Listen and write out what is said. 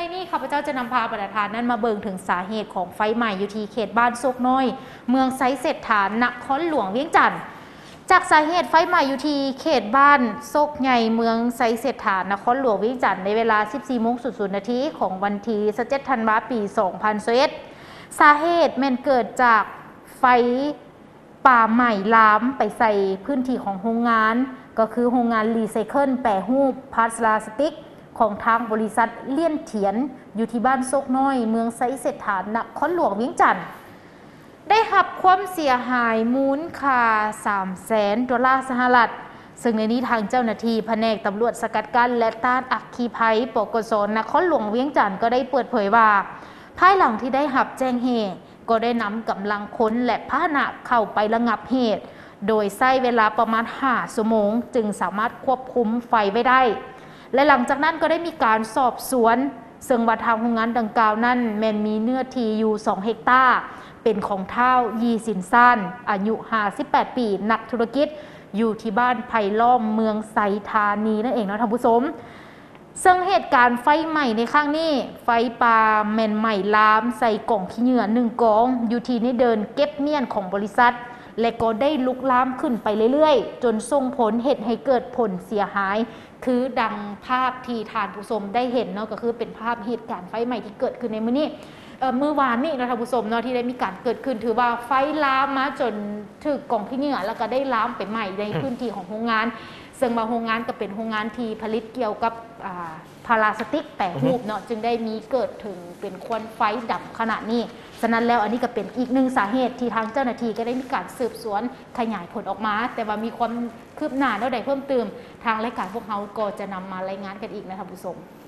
นี้ข้าพเจ้าจะนำพาประธานนั้นมาเบิ่งถึงสาเหตุของไฟใหม่อยู่ที่เขตบ้านโซกน้อยเมืองไซเศรษฐานครหลวงเวียงจันทร์จากสาเหตุไฟใหม่อยู่ที่เขตบ้านโซกใหญ่เมืองไซเศรษฐานครหลวงเวียงจันทร์ในเวลา 14:00 น.ของวันที่17 ธันวาคม ปี 2021สาเหตุแม่นเกิดจากไฟป่าใหม่ลามไปใส่พื้นที่ของโรงงานก็คือโรงงานรีไซเคิลแปรรูปพลาสติกของทางบริษัทเลี่ยนเถียนอยู่ที่บ้านโซกน้อยเมืองไซเศรษฐานนครหลวงเวียงจันทร์ได้รับความเสียหายมูลค่า$300,000 สหรัฐซึ่งในนี้ทางเจ้าหน้าที่แผนกตำรวจสกัดกั้นและต้านอัคคีภัยปกสนครหลวงเวียงจันทร์ก็ได้เปิดเผยว่าภายหลังที่ได้รับแจ้งเหตุก็ได้นำกำลังคนและพาหนะเข้าไประงับเหตุโดยใช้เวลาประมาณ5 ชั่วโมงจึงสามารถควบคุมไฟไว้ได้และหลังจากนั้นก็ได้มีการสอบสวนซึ่งว่าทางโรงงานดังกล่าวนั้นแม้นมีเนื้อที่อยู่2 เฮกตาร์เป็นของเท้ายีสินซ่านอายุ58 ปีนักธุรกิจอยู่ที่บ้านไผ่ล้อมเมืองไซธานีนั่นเองนะท่านผู้ชมซึ่งเหตุการณ์ไฟใหม่ในครั้งนี้ไฟป่าแม่นใหม่ลามใส่กล่องขี้เหงื่อ1 กองอยู่ที่ในเดินเก็บเมียนของบริษัทและก็ได้ลุกลามขึ้นไปเรื่อยๆจนส่งผลเหตุให้เกิดผลเสียหายคือดังภาพที่ทานผู้ชมได้เห็นเนาะก็คือเป็นภาพเหตุการณ์ไฟใหม่ที่เกิดขึ้นในมื้อนี้เมื่อวานนี้นะท่านผู้ชมเนาะที่ได้มีการเกิดขึ้นถือว่าไฟลามมาจนถึงกล่องขี้เหงื่อแล้วก็ได้ลามไปใหม่ในพื้นที่ของโรงงานซึ่งมาโรงงานก็เป็นโรงงานที่ผลิตเกี่ยวกับพลาสติกแปรรูปเนาะจึงได้มีเกิดถึงเป็นควันไฟดำขนาดนี้ฉะนั้นแล้วอันนี้ก็เป็นอีกหนึ่งสาเหตุที่ทางเจ้าหน้าที่ก็ได้มีการสืบสวนขยายผลออกมาแต่ว่ามีความคืบหน้าแล้วใดเพิ่มเติมทางรายการพวกเขาก็จะนำมารายงานกันอีกนะท่านผู้ชม